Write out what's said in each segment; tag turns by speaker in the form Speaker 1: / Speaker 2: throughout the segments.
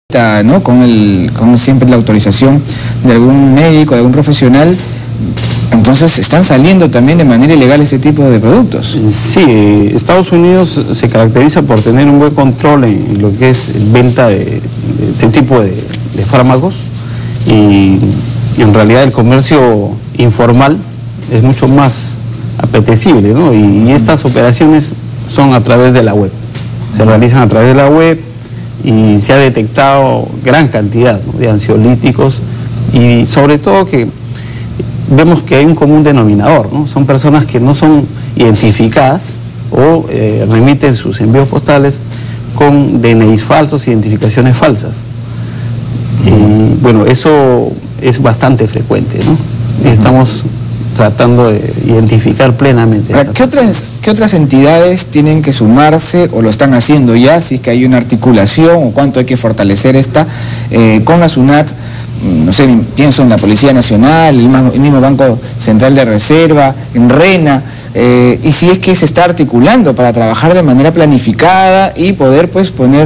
Speaker 1: ¿no? Con siempre la autorización de algún médico, de algún profesional. Entonces están saliendo también de manera ilegal este tipo de productos.
Speaker 2: Sí, Estados Unidos se caracteriza por tener un buen control en lo que es venta de este tipo de fármacos, y en realidad el comercio informal es mucho más apetecible, ¿no? Y estas operaciones son a través de la web, se realizan a través de la web, y se ha detectado gran cantidad, ¿no?, de ansiolíticos, y sobre todo que vemos que hay un común denominador, ¿no? Son personas que no son identificadas o remiten sus envíos postales con DNIs falsos, identificaciones falsas. Y bueno, eso es bastante frecuente, ¿no? Y estamos tratando de identificar plenamente.
Speaker 1: ¿Qué otras entidades tienen que sumarse o lo están haciendo ya, si es que hay una articulación o cuánto hay que fortalecer esta con la SUNAT? No sé, pienso en la Policía Nacional, el mismo Banco Central de Reserva, en RENA, y si es que se está articulando para trabajar de manera planificada y poder pues poner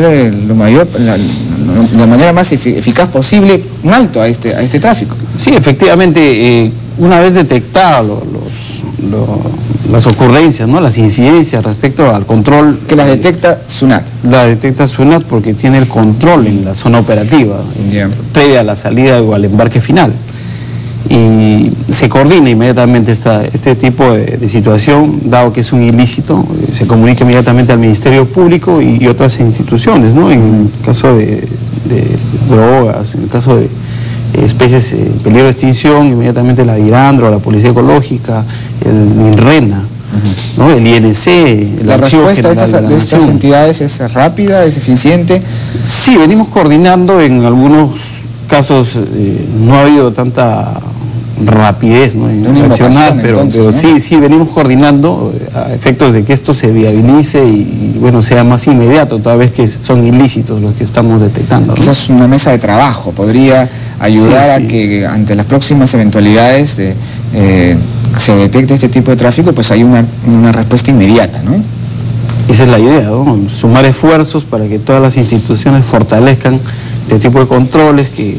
Speaker 1: la manera más eficaz posible un alto a este tráfico.
Speaker 2: Sí, efectivamente, una vez detectadas las ocurrencias, ¿no?, las incidencias respecto al control...
Speaker 1: Que las detecta SUNAT.
Speaker 2: La detecta SUNAT porque tiene el control en la zona operativa, previa a la salida o al embarque final. Y se coordina inmediatamente este tipo de situación, dado que es un ilícito, se comunica inmediatamente al Ministerio Público y otras instituciones, ¿no? En el caso de drogas, en el caso de especies en peligro de extinción, inmediatamente la DIRANDRO, la Policía Ecológica, el RENA, ¿no?, el INC,
Speaker 1: ¿La respuesta de estas entidades es rápida, es eficiente?
Speaker 2: Sí, venimos coordinando. En algunos casos no ha habido tanta rapidez, ¿no?, en reaccionar, pero ¿no? sí, venimos coordinando a efectos de que esto se viabilice y bueno, sea más inmediato, toda vez que son ilícitos los que estamos detectando, ¿no?
Speaker 1: Quizás una mesa de trabajo podría ayudar a que ante las próximas eventualidades se detecte este tipo de tráfico, pues hay una respuesta inmediata, ¿no?
Speaker 2: Esa es la idea, ¿no? Sumar esfuerzos para que todas las instituciones fortalezcan este tipo de controles que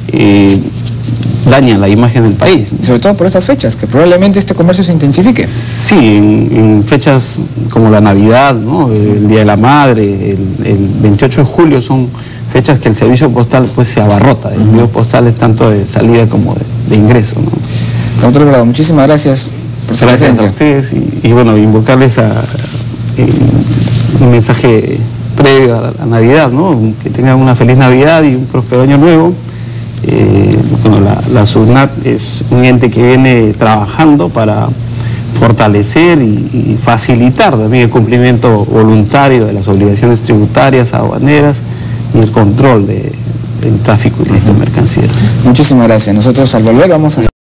Speaker 2: dañan la imagen del país, ¿no?
Speaker 1: Sobre todo por estas fechas, que probablemente este comercio se intensifique.
Speaker 2: Sí, en fechas como la Navidad, ¿no?, el Día de la Madre, el 28 de julio son fechas que el servicio postal pues se abarrota, de envíos postales tanto de salida como de ingreso, ¿no?
Speaker 1: Doctor Alvarado, muchísimas gracias por su presencia.
Speaker 2: Gracias a ustedes y bueno, invocarles un mensaje previo a la Navidad, ¿no? Que tengan una feliz Navidad y un próspero año nuevo. Bueno, la SUNAT es un ente que viene trabajando para fortalecer y facilitar también el cumplimiento voluntario de las obligaciones tributarias, aduaneras y el control del tráfico ilícito de mercancías.
Speaker 1: Muchísimas gracias. Nosotros al volver vamos a...